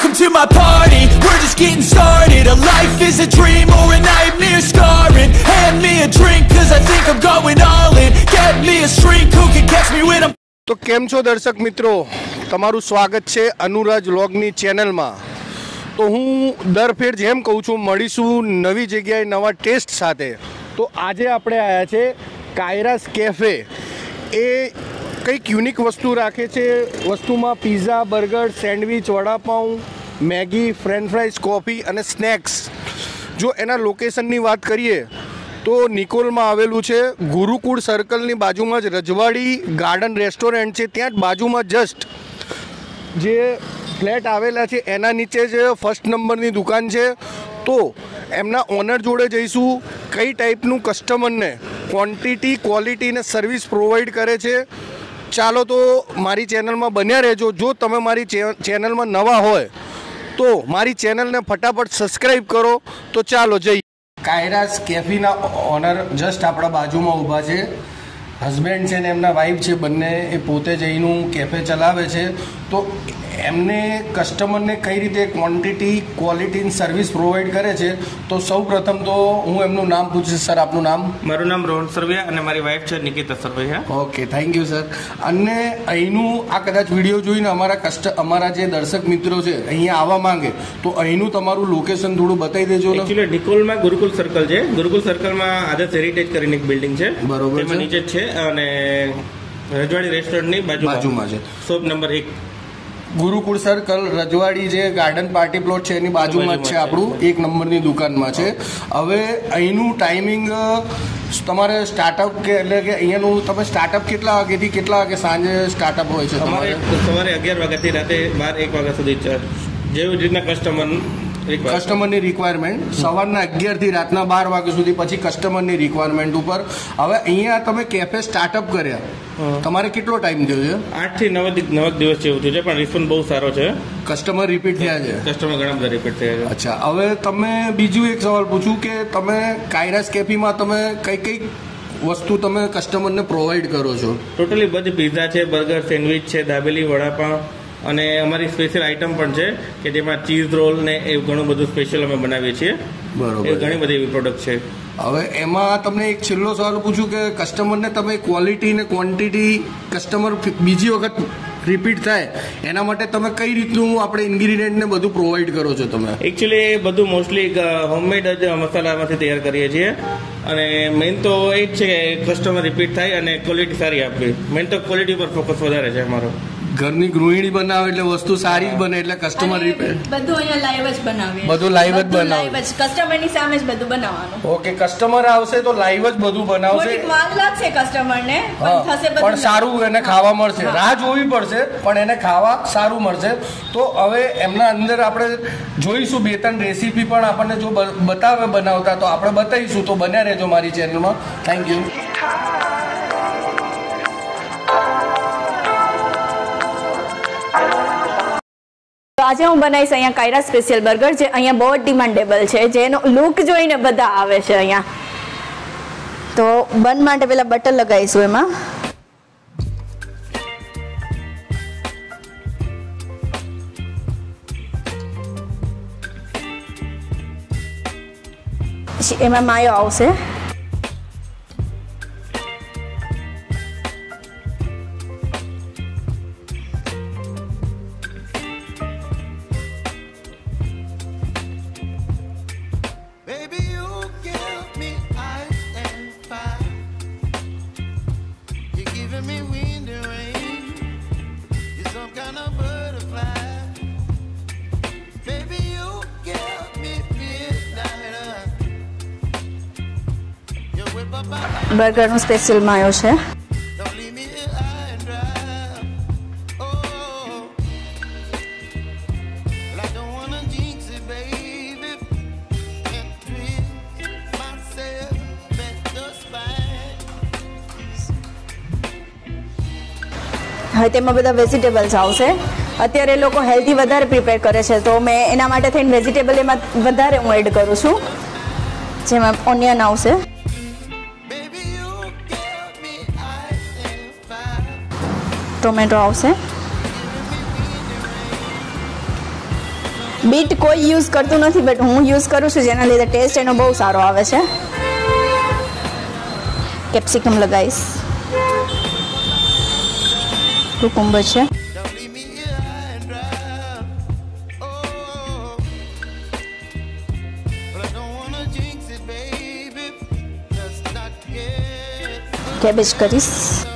Welcome to my party, we're just getting started. A life is a dream or a nightmare scarring. Hand me a drink cause I think I'm going all in. Get me a shrink who can catch me when I'm... તો કેમ છો દર્શક મિત્રો, તમારું સ્વાગત છે અનુરાજ વ્લોગની ચેનલમાં। તો હું દર ફેર જેમ કહું છું મળીશું નવી જગ્યાએ નવા ટેસ્ટ સાથે। તો આજે આપણે આવ્યા છે કાયરાસ કેફે। એ કંઈક યુનિક વસ્તુ રાખે છે। વસ્તુમાં pizza, burger, sandwich, vada pav, Maggi, french fries, coffee અને સ્નેક્સ। જો એના લોકેશનની વાત કરીએ તો નિકોલમાં આવેલું છે। ગુરુકુળ સર્કલની બાજુમાં જ રજવાડી ગાર્ડન રેસ્ટોરન્ટ છે। ત્યાં જ બાજુમાં જસ્ટ જે ફ્લેટ આવેલા છે એના નીચે જ ફર્સ્ટ નંબરની દુકાન છે। તો એમના ઓનર જોડે જઈશું, કઈ ટાઈપનું કસ્ટમરને ક્વોન્ટિટી, ક્વોલિટી અને સર્વિસ પ્રોવાઈડ કરે છે। ચાલો તો મારી ચેનલમાં બન્યા રહેજો। જો તમે મારી ચેનલમાં નવા હોય તો મારી ચેનલને ફટાફટ સબસ્ક્રાઈબ કરો। તો ચાલો જઈએ। કાયરાસ કેફીના ઓનર જસ્ટ આપણા બાજુમાં ઊભા છે। હસબન્ડ છે ને એમના વાઈફ છે, બંને એ પોતે જઈનું કેફે ચલાવે છે। તો એમને કસ્ટમરને કઈ રીતે ક્વોન્ટિટી, ક્વોલિટી સર્વિસ પ્રોવાઈડ કરે છે। તો સૌ પ્રથમ તો હું એમનું નામ પૂછીશ। સર, આપનું નામ? મારું નામ રોહન સરવૈયા અને મારી વાઈફ છે Nikita Sarvaiya. Okay, thank you sir. અને અહીંનું આ કદાચ વિડીયો જોઈને અમારા જે દર્શક મિત્રો છે અહીંયા આવવા માંગે તો અહીંનું તમારું લોકેશન થોડું બતાવી દેજો ને। એકચ્યુઅલી નિકોલમાં ગુરુકુલ સર્કલ છે। ગુરુકુલ સર્કલમાં આદર્શ હેરિટેજ કરીને એક બિલ્ડિંગ છે, બરોબર, એમાં નીચે જ છે અને રજવાડી રેસ્ટોરન્ટની બાજુમાં છે, શોપ નંબર 1। ગુરુકુળ સર્કલ રજવાડી જે ગાર્ડન પાર્ટી પ્લોટ છે એની બાજુમાં જ છે આપણું, 1 નંબરની દુકાનમાં છે। હવે અહીંનું ટાઈમિંગ તમારે સ્ટાર્ટઅપ કે એટલે કે અહીંયાનું તમે સ્ટાર્ટઅપ કેટલા વાગ્યાથી કેટલા વાગે સાંજે સ્ટાર્ટઅપ હોય છે તમારે? સવારે 11 વાગ્યાથી રાતે 12-1 વાગ્યા સુધી જેવી રીતના કસ્ટમરની રિક્વાયરમેન્ટ, સવારના 11 થી રાતના 12 વાગ્યા સુધી, પછી કસ્ટમરની રિક્વાયરમેન્ટ ઉપર। હવે અહીંયા તમે કેફે સ્ટાર્ટઅપ કર્યા, તમારે કેટલો ટાઈમ થયો છે? 8 થી 9 દિવસ જેવું થયું છે, પણ રિસ્પોન્સ બહુ સારો છે। કસ્ટમર રિપીટ થયા છે? કસ્ટમર ઘણા બધા રિપીટ થયા છે। અચ્છા, હવે તમે બીજું એક સવાલ પૂછું કે તમે કાયરાસ કેફીમાં તમે કઈ વસ્તુ તમે કસ્ટમરને પ્રોવાઈડ કરો છો? ટોટલી બધી પિઝા છે, બર્ગર, સેન્ડવિચ છે, દાબેલી, વડાપાઉં અને અમારી સ્પેશિયલ આઈટમ પણ છે કે જેમાં ચીઝ રોલ ને એવું ઘણું બધું સ્પેશિયલ અમે બનાવીએ છીએ। બરોબર, એ ઘણી બધી એવી પ્રોડક્ટ છે। હવે એમાં તમને એક છેલ્લો સવાલ પૂછું કે કસ્ટમરને તમે ક્વોલિટી ને ક્વોન્ટિટી કસ્ટમર બીજી વખત રિપીટ થાય એના માટે તમે કઈ રીતનું આપણે ઇન્ગ્રીડિયન્ટ ને બધું પ્રોવાઈડ કરો છો તમે? એકચ્યુઅલી બધું મોસ્ટલી હોમમેડ જ મસાલામાંથી તૈયાર કરીએ છીએ અને મેઇન તો એ જ છે કે કસ્ટમર રિપીટ થાય અને ક્વોલિટી સારી આપવી। મેઇન તો ક્વોલિટી પર ફોકસ વધારે છે અમારો। ઘરની ગૃહિણી બનાવે એટલે વસ્તુ સારી જ બને એટલે કસ્ટમર રિપીટ। બધું અહીંયા લાઈવ જ બનાવીએ, બધું લાઈવ જ બનાવે, કસ્ટમરની સામે જ બધું બનાવવાનું। ઓકે, કસ્ટમર આવશે તો લાઈવ જ બધું બનાવશે। થોડીક વાર લાગશે કસ્ટમરને, પણ થશે બધું, પણ સારું એને ખાવા મળશે। રાહ જોવી પડશે પણ એને ખાવા સારું મળશે। તો હવે એમના અંદર આપણે જોઈશું 2-3 રેસીપી પણ આપણને જો બતાવે બનાવતા તો આપણે બતાવીશું। તો બન્યા રહેજો મારી ચેનલમાં। Thank you. આજે હું બનાવીશ અહીંયા કાયરા સ્પેશિયલ બર્ગર, જે અહીંયા બહુ ડિમાન્ડેબલ છે, જેનો લુક જોઈને બધા આવે છે અહીંયા। તો બન માટે પેલા બટર લગાવીશું એમાં। એમાં માયો આવશે, બર્ગરનું સ્પેશિયલ માયો છે। હવે તેમાં બધા વેજીટેબલ્સ આવશે। અત્યારે લોકો હેલ્ધી વધારે પ્રિપેર કરે છે તો મેં એના માટે થઈને વેજીટેબલ એમાં વધારે હું એડ કરું છું, જેમાં ઓનિયન આવશે, ટોમેટો આવશે, બીટ કોઈ યુઝ કરતું નથી, બટ હું યુઝ કરું છું, જેના લીધે ટેસ્ટ એનો બહુ સારો આવે છે. કેપ્સિકમ લગાવીશ, કુકુંબર છે. કેબેજ કરીશ.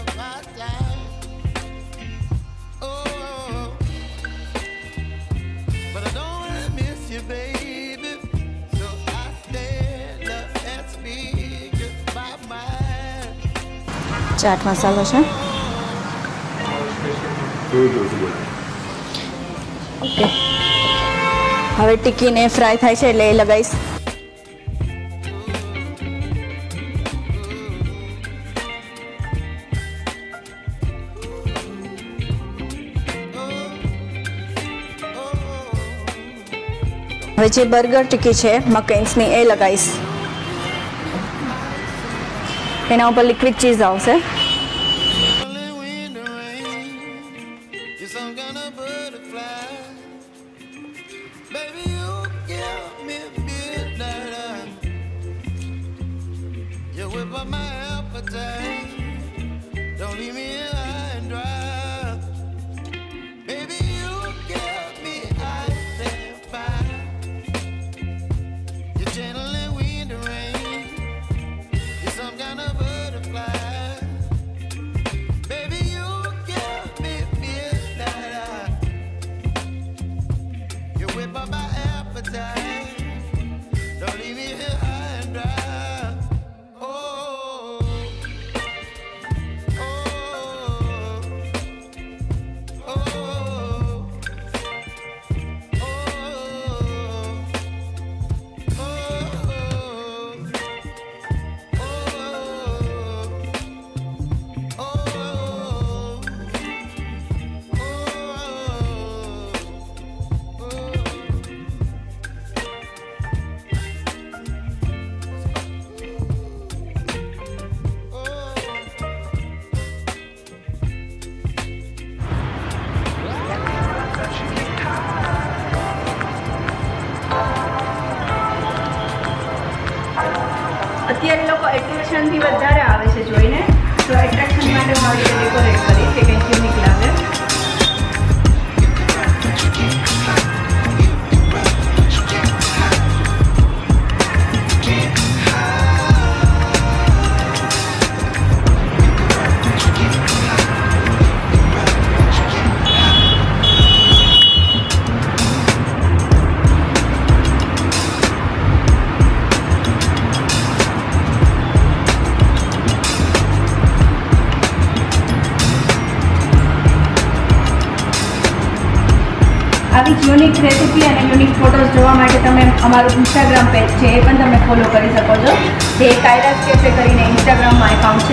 ચાટ મસાલો છે. ઓકે, હવે ટીકીને ફ્રાય થાય છે એટલે એ લગાવીશ. હવે જે બર્ગર ટીકી છે મકેન્સની એ લગાવીશ. એના ઉપર લિક્વિડ ચીઝ આવશે. અત્યારે લોકો એટ્રેક્શનથી વધારે આવે છે જોઈને, તો એટ્રેક્શન માટે હું આવી રીતે ડેકોરેટ કરીશ કે કંઈક યુનિક લાગે. આવી જ યુનિક રેસીપી અને યુનિક ફોટોઝ જોવા માટે તમે અમારું ઇન્સ્ટાગ્રામ પેજ છે એ પણ તમે ફોલો કરી શકો છો. જે કાયરા કેફે કરીને ઇન્સ્ટાગ્રામમાં એકાઉન્ટ છે.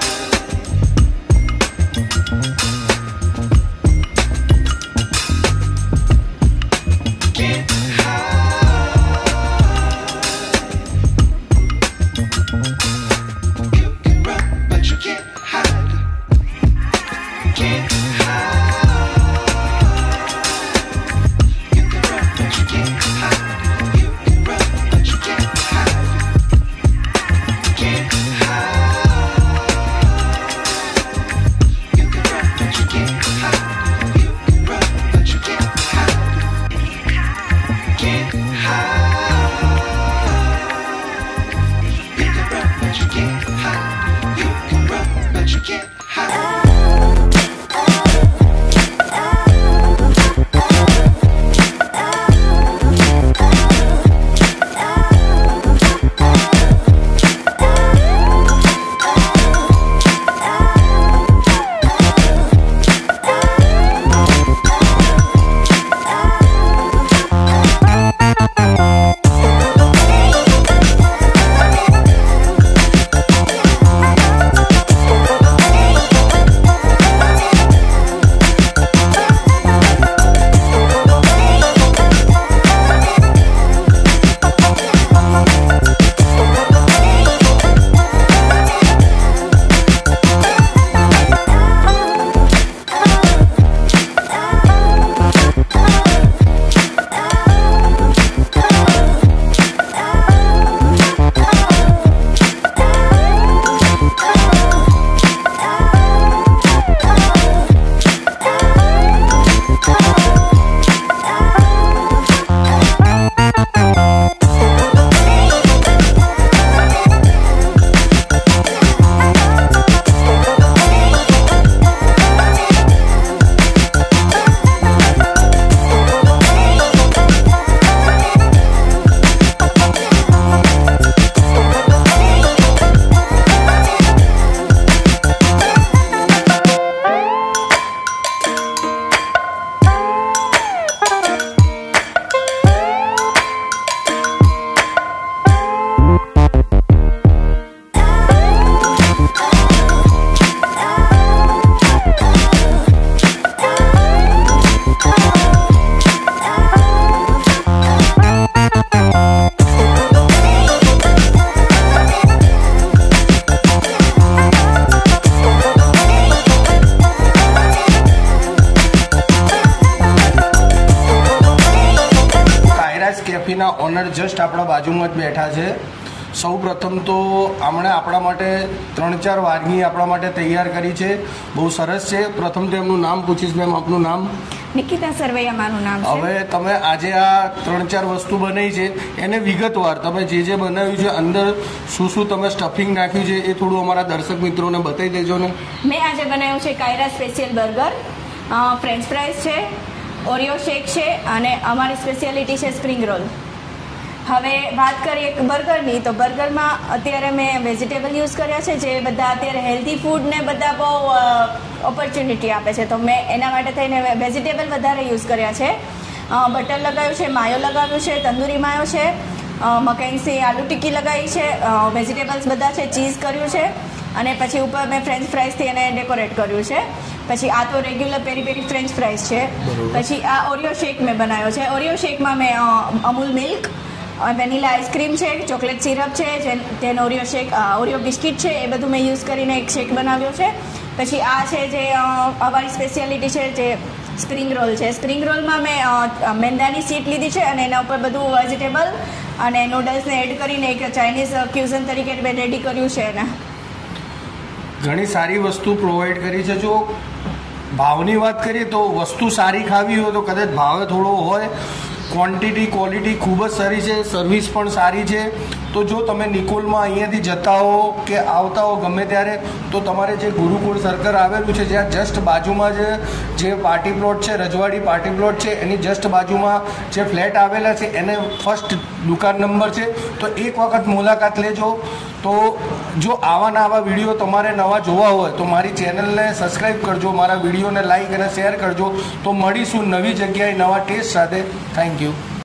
કાયરાસ કેફીના ઓનર જસ્ટ આપણા બાજુમાં જ બેઠા છે. સૌ પ્રથમ તો આમણે આપણા માટે 3-4 વાનગી આપણા માટે તૈયાર કરી છે, બહુ સરસ છે. પ્રથમ તો એમનું નામ પૂછીશ. મેમ, આપનું નામ? નિકિતા સરવૈયા મારું નામ છે. હવે તમે આજે આ 3-4 વસ્તુ બનાવી છે એને વિગતવાર તમે જે બનાવ્યું છે, અંદર શું શું તમે સ્ટફિંગ નાખ્યું છે એ થોડું અમારા દર્શક મિત્રોને બતાવી દેજો ને. મેં આજે બનાવ્યું છે Kayra special burger, french fries છે, ઓરિયો શેક છે અને અમારી સ્પેશિયાલિટી છે સ્પ્રિંગ રોલ. હવે વાત કરીએ બર્ગરની, તો બર્ગરમાં અત્યારે મેં વેજીટેબલ યુઝ કર્યા છે, જે બધા અત્યારે હેલ્ધી ફૂડને બધા બહુ ઓપોર્ચ્યુનિટી આપે છે, તો મેં એના માટે થઈને વેજીટેબલ વધારે યુઝ કર્યા છે. બટર લગાવ્યું છે, માયો લગાવ્યું છે, તંદૂરી માયો છે, મકાઈની આલુ ટિક્કી લગાવી છે, વેજીટેબલ્સ બધા છે, ચીઝ કર્યું છે અને પછી ઉપર મેં ફ્રેન્ચ ફ્રાઈઝથી એને ડેકોરેટ કર્યું છે. પછી આ તો રેગ્યુલર પેરી પેરી ફ્રેન્ચ ફ્રાઈઝ છે. પછી આ ઓરિયો શેક મેં બનાવ્યો છે. ઓરિયો શેકમાં મેં અમૂલ મિલ્ક, વેનીલા આઈસ્ક્રીમ છે, ચોકલેટ સિરપ છે, જેનો ઓરિયો શેક, ઓરિયો બિસ્કિટ છે, એ બધું મેં યુઝ કરીને એક શેક બનાવ્યો છે. પછી આ છે જે અમારી સ્પેશિયાલિટી છે, જે સ્પ્રિંગ રોલ છે. સ્પ્રિંગ રોલમાં મેં મેંદાની સીટ લીધી છે અને એના ઉપર બધું વેજીટેબલ અને નૂડલ્સને એડ કરીને એક ચાઇનીઝ ક્યુઝન તરીકે મેં રેડી કર્યું છે. એને ઘણી સારી વસ્તુ પ્રોવાઈડ કરી છે. જો ભાવની વાત કરીએ તો વસ્તુ સારી ખાવી હોય તો કદાચ ભાવે થોડો હોય, ક્વોન્ટિટી ક્વોલિટી ખૂબ જ સારી છે, સર્વિસ પણ સારી છે. તો જો તમે નિકોલમાં અહીંયાથી જતા હો કે આવતા હો ગમે ત્યારે, તો તમારે જે ગુરુકુળ સર્કલ આવેલું છે, જ્યાં જસ્ટ બાજુમાં જે પાર્ટી પ્લોટ છે, રજવાડી પાર્ટી પ્લોટ છે, એની જસ્ટ બાજુમાં જે ફ્લેટ આવેલા છે એને ફર્સ્ટ દુકાન નંબર છે. તો એક વખત મુલાકાત લેજો. તો જો આવા વિડીયો તમારે નવા જોવા હોય તો મારી ચેનલને સબસ્ક્રાઈબ કરજો, મારા વિડીયોને લાઈક અને શેર કરજો. તો મળીશું નવી જગ્યાએ નવા ટેસ્ટ સાથે. Thank you.